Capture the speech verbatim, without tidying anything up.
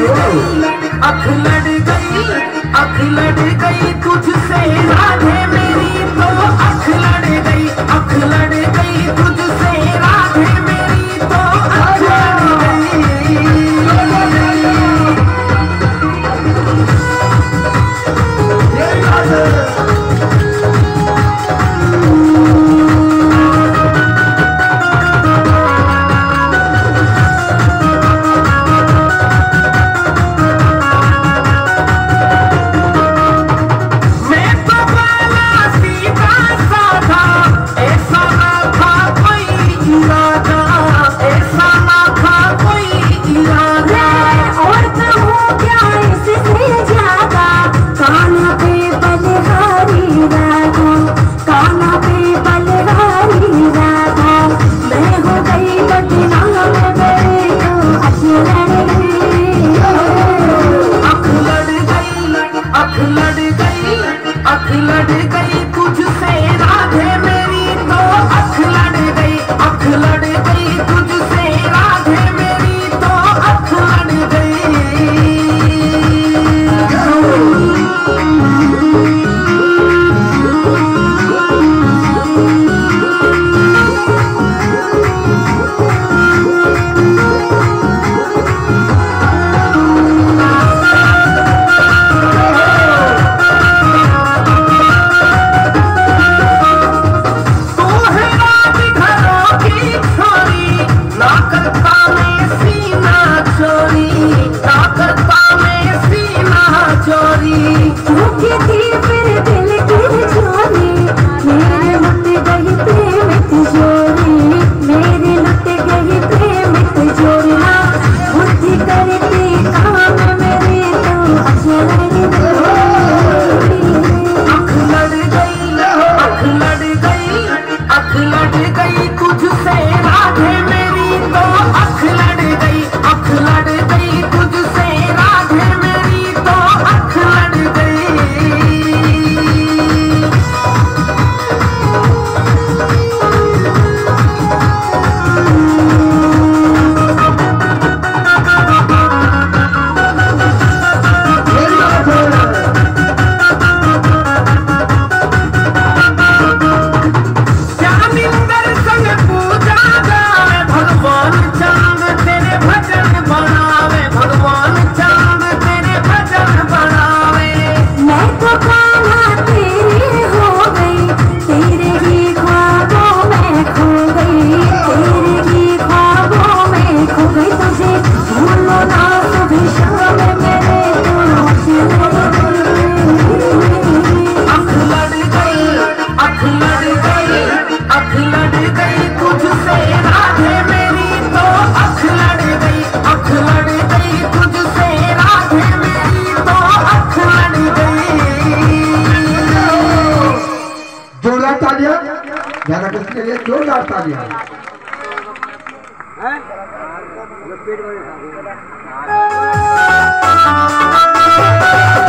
अख लड़ गई, अख लड़ गई तुझसे राधे मेरी तो अख लड़ गई, अख लड़ गई तुझसे राधे मेरी तो अख लड़ गई। अख लड़ गई, अख लड़ गई तुझसे राधे मेरी तो अख लड़ गई, अख लड़ गई तुझसे राधे मेरी तो अख लड़ गई। राधा कृष्ण के लिए जोरदार तालियां। हैं?